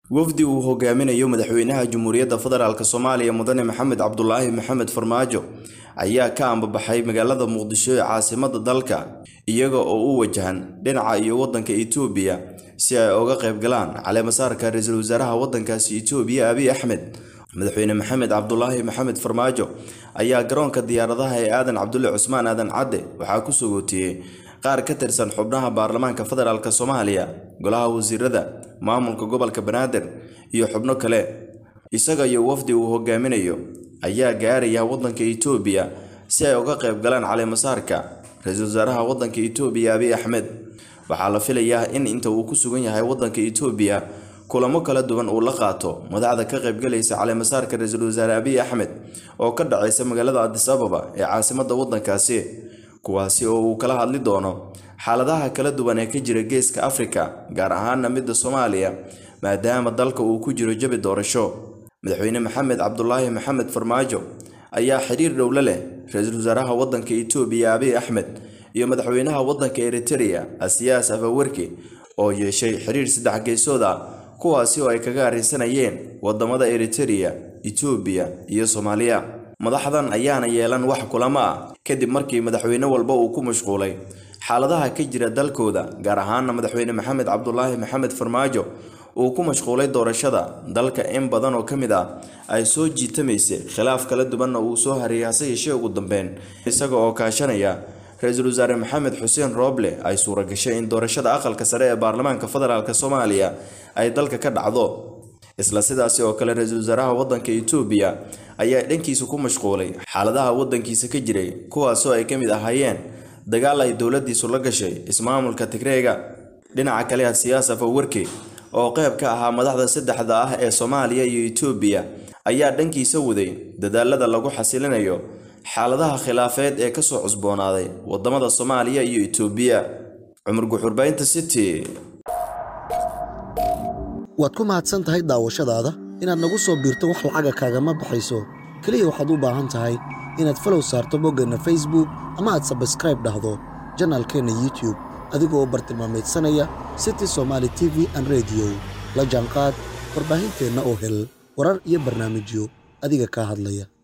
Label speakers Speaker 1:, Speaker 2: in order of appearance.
Speaker 1: wafdi uu hogaaminayo madaxweynaha Jamhuuriyadda Federaalka Soomaaliya Mudane Maxamed Cabdullaahi Maxamed Farmaajo ayaa ka ambabaxay magaalada Muqdisho ee caasimadda dalka iyaga oo u wajahan dhinaca iyo wadanka Itoobiya si ay uga qayb galaan caleemasaarka ra'iisul wasaaraha wadankaasi Itoobiya Abiy Ahmed. madaxweyne Maxamed Cabdullaahi Maxamed Farmaajo ayaa garoonka diyaaradaha ee Aadan Cabdulle Cusmaan Aadan Cadde waxaa ku soo gootiyay qaar ka tirsan xubnaha baarlamaanka federaalka Soomaaliya, golaha wasiirada, maamulka gobolka Banaadir iyo xubno kale. isaga iyo wafdi uu hogaaminayo ayaa gaaraya wadanka Itoobiya si ay uga qayb galaan caleemasaarka ra'iisul wasaaraha wadanka Itoobiya Abiy Ahmed. waxaa la filayaa in inta uu ku sugan yahay wadanka Itoobiya kulamo kala duwan uu la qaato madaxda ka qayb galaysa caleemasaarka ra'iisul wasaare Abiy Ahmed oo ka dhacaysa magaalada Addis Ababa ee caasimadda wadankaasi, kuwaasi oo uu kala hadli doono xaaladaha kala duwan ee ka jira geeska Afrika, gaar ahaan midda Soomaaliya maadaama dalka uu ku jiro jabi doorasho. madaxweyne Maxamed Cabdullaahi Maxamed Farmaajo ayaa xiriir dhow la leh ra'iisul wasaaraha wadanka Itoobiya Abiy Ahmed iyo madaxweynaha wadanka Eritrea Asiyaas Afwerki oo yeeshay xiriir saddex geesood ah, kuwaasi oo ay kaga arinsanayeen wadamada Eritrea, Itoobiya iyo Soomaaliya. madaxdan ayaana yeelan wax kulamo ah kadib markii madaxweyne walba uu ku mashquulay xaaladaha ka jira dalkooda, gaar ahaan madaxweyne Maxamed Cabdullaahi Maxamed Farmaajo uu ku mashquulay doorashada dalka in badan oo kamid ah ay soo jiitamaysay khilaaf kala duwan oo uu soo hariyay ugu dambeyn isaga oo kaashanaya ra'iisul wasaare Maxamed Xuseen Roble ay suura gashay in doorashada aqalka sare ee baarlamaanka federaalka Soomaaliya ay dalka ka dhacdo. isla sidaas oo kale ra'iisul wasaaraha wadanka Itoobiya ayaa dhankiisa ku mashquulay xaaladaha wadankiisa ka jiray, kuwaas oo ay kamid ahaayeen dagaal ay dawladdiisu la gashay ismaamulka Tigreega. dhinaca kale Asiyaas Afwerki oo qayb ka ahaa madaxda saddexda ah ee Soomaaliya iyo Itoobiya ayaa dhankiisa waday dadaalada lagu xasilinayo xaaladaha khilaafeed ee ka soo cusboonaaday wadamada Soomaaliya iyo Itoobiya. Cumar Guxurbaynta City.
Speaker 2: waad ku mahadsan tahay daawashadaada. inaad nagu soo biirto wax lacaga kaagama baxayso, kaliya waxaad u baahan tahay inaad follow saarto boggeenna Facebook ama aad subscribe dhahdo janaalkeena YouTube adigoo bartilmaameedsanaya City Somali TV and Radio. la jaanqaad warbaahinteena oo hel warar iyo barnaamijyo adiga ka hadlaya.